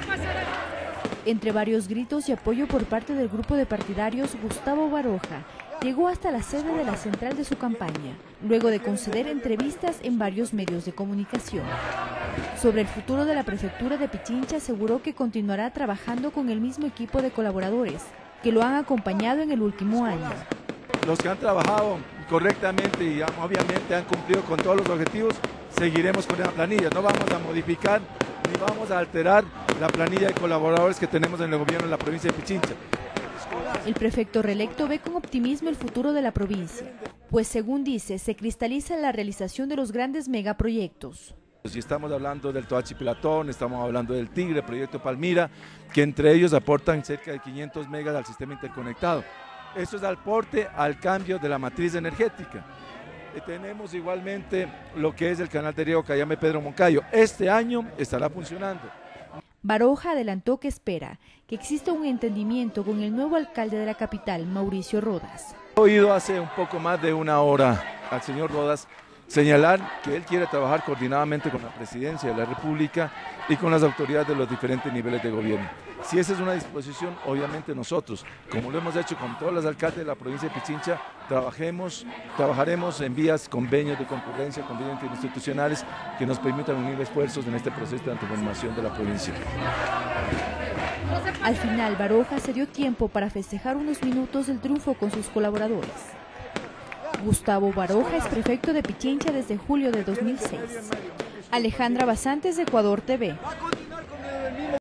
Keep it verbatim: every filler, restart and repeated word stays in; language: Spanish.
Entre varios gritos y apoyo por parte del grupo de partidarios, Gustavo Baroja llegó hasta la sede de la central de su campaña, luego de conceder entrevistas en varios medios de comunicación. Sobre el futuro de la prefectura de Pichincha aseguró que continuará trabajando con el mismo equipo de colaboradores que lo han acompañado en el último año. Los que han trabajado correctamente y obviamente han cumplido con todos los objetivos, seguiremos con la planilla. No vamos a modificar ni vamos a alterar la planilla de colaboradores que tenemos en el gobierno de la provincia de Pichincha. El prefecto reelecto ve con optimismo el futuro de la provincia, pues según dice, se cristaliza la realización de los grandes megaproyectos. Si estamos hablando del Toachi Pilatón, estamos hablando del Tigre, proyecto Palmira, que entre ellos aportan cerca de quinientos megas al sistema interconectado. Eso es aporte al cambio de la matriz energética. Eh, tenemos igualmente lo que es el canal de riego Cayambe Pedro Moncayo. Este año estará funcionando. Baroja adelantó que espera que exista un entendimiento con el nuevo alcalde de la capital, Mauricio Rodas. He oído hace un poco más de una hora al señor Rodas señalar que él quiere trabajar coordinadamente con la Presidencia de la República y con las autoridades de los diferentes niveles de gobierno. Si esa es una disposición, obviamente nosotros, como lo hemos hecho con todos los alcaldes de la provincia de Pichincha, trabajemos, trabajaremos en vías, convenios de concurrencia, convenios interinstitucionales que nos permitan unir esfuerzos en este proceso de transformación de la provincia. Al final, Baroja se dio tiempo para festejar unos minutos el triunfo con sus colaboradores. Gustavo Baroja es prefecto de Pichincha desde julio de dos mil seis. Alejandra Basantes, Ecuador T V.